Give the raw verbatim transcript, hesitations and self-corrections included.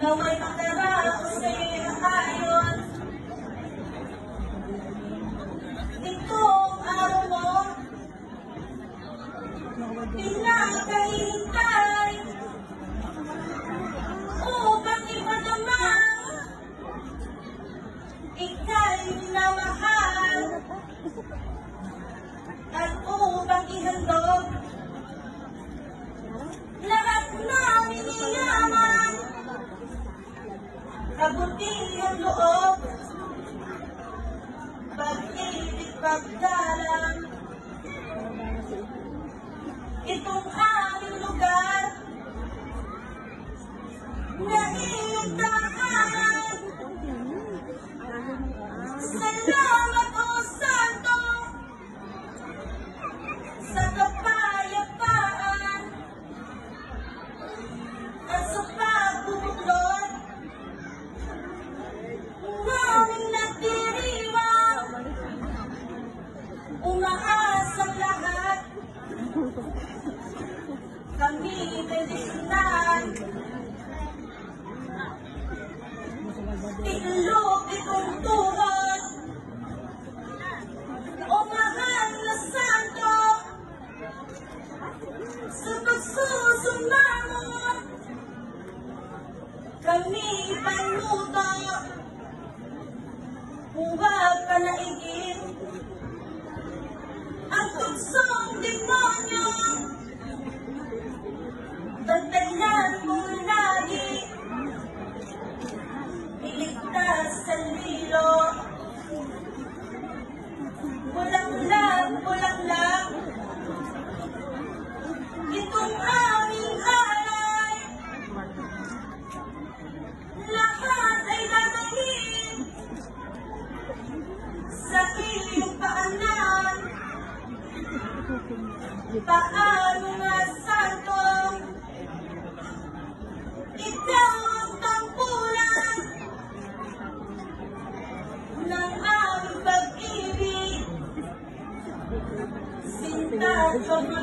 Naway makaraos sa iyong ayon. Itong araw mo, pinakahihintay upang ipadamang ika'y minamahal at upang ihandog lahat ng iniyaman, kabutihang loob, pag-ibig, paggalang. Itong aming lugar na iyong tahanan. Salamat, O Santo, sa kapayapaan at sa pagbubuklod naming nagdiriwang. Umaasang lahat kami bendisyonan. Itlog itong tuhod, O mahal na Santo, sa pagsusumangot kami panuto. Huwag panaigin ang tugsong demonyo. Bantayan mo lagi, iligtas sa lilo. Bulak-lak, bulak-lak, itong aming alay. Lahat ay dadalhin sa iyong paanan. Paano nga, Santo, ikaw ang tampulan ng aming pag-ibig. Sinta,